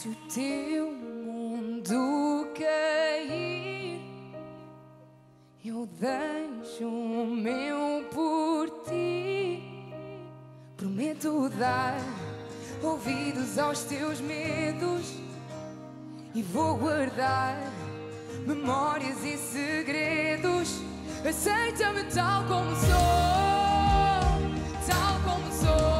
Se o teu mundo cair, eu deixo o meu por ti. Prometo dar ouvidos aos teus medos e vou guardar memórias e segredos. Aceita-me tal como sou, tal como sou.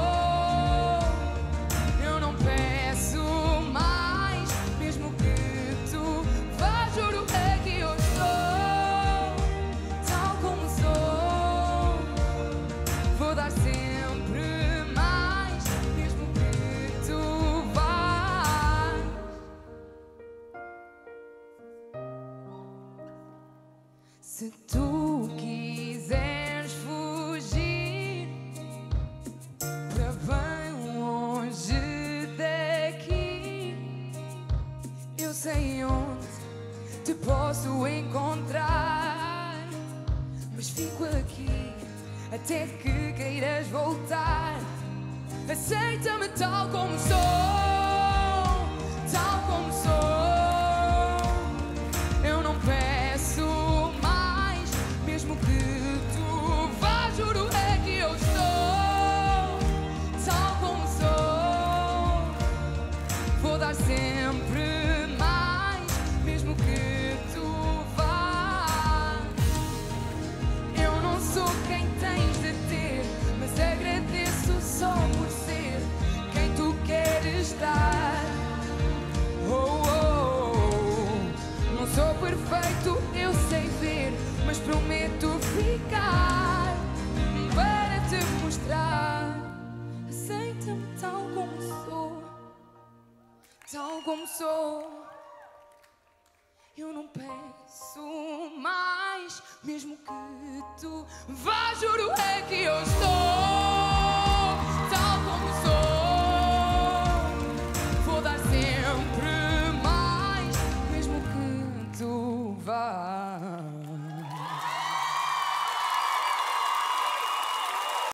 Eu não peço mais, mesmo que tu vá, juro é que eu estou tal como sou. Vou dar sempre mais, mesmo que tu vás. Se tu quiseres fugir para bem longe daqui, eu sei onde te posso encontrar. Mas fico aqui até que queiras voltar. Aceita-me tal como sou, tal como sou. Eu não peço mais, mesmo que tu vá, juro é que eu estou tal como sou. Vou dar sempre mais, mesmo que tu vás. Eu não sou quem tens de ter, mas agradeço só por ser quem tu queres estar. Oh, oh, oh. Não sou perfeito, eu sei ver, mas prometo ficar para te mostrar. Aceita-me tal como sou, tal como sou. Eu não peço mais, mesmo que tu vá, juro